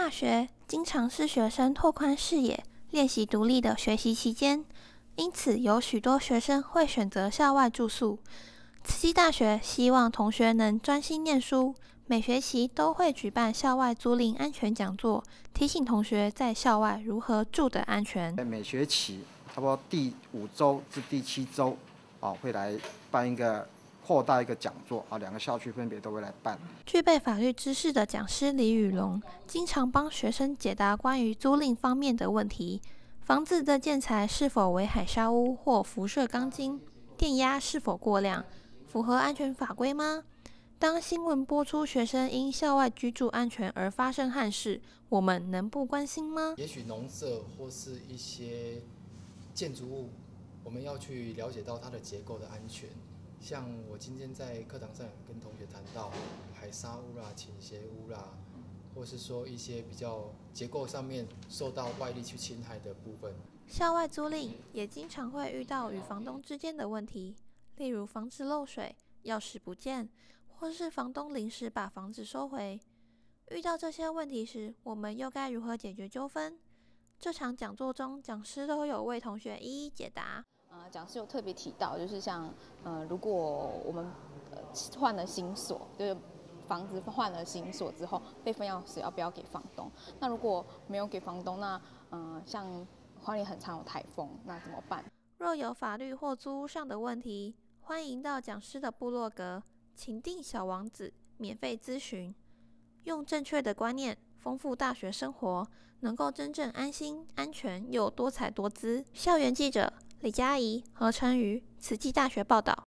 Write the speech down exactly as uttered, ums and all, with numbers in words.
大学经常是学生拓宽视野、练习独立的学习期间，因此有许多学生会选择校外住宿。慈济大学希望同学能专心念书，每学期都会举办校外租赁安全讲座，提醒同学在校外如何住得安全。 每学期差不多第五周至第七周，啊，会来办一个扩大一个讲座啊，两个校区分别都会来办。 具备法律知识的讲师李宇龙，经常帮学生解答关于租赁方面的问题。房子的建材是否为海砂屋或辐射钢筋？电压是否过量？符合安全法规吗？当新闻播出学生因校外居住安全而发生憾事，我们能不关心吗？ 也许农舍或是一些建筑物，我们要去了解到它的结构的安全。像我今天在课堂上跟同学谈到海砂屋啦、倾斜屋啦，或是说一些比较结构上面受到外力去侵害的部分。 校外租赁也经常会遇到与房东之间的问题，例如房子漏水、钥匙不见，或是房东临时把房子收回。遇到这些问题时，我们又该如何解决纠纷？这场讲座中，讲师都有为同学一一解答。 呃，讲师有特别提到，就是像呃，如果我们呃换了新锁，就是房子换了新锁之后，备份钥匙要不要给房东？那如果没有给房东，那呃，像花莲很常有台风，那怎么办？ 若有法律或租屋上的问题，欢迎到讲师的部落格请定小王子免费咨询。用正确的观念丰富大学生活，能够真正安心、安全又多彩多姿。校园记者李嘉怡、何晨瑜，慈济大学报道。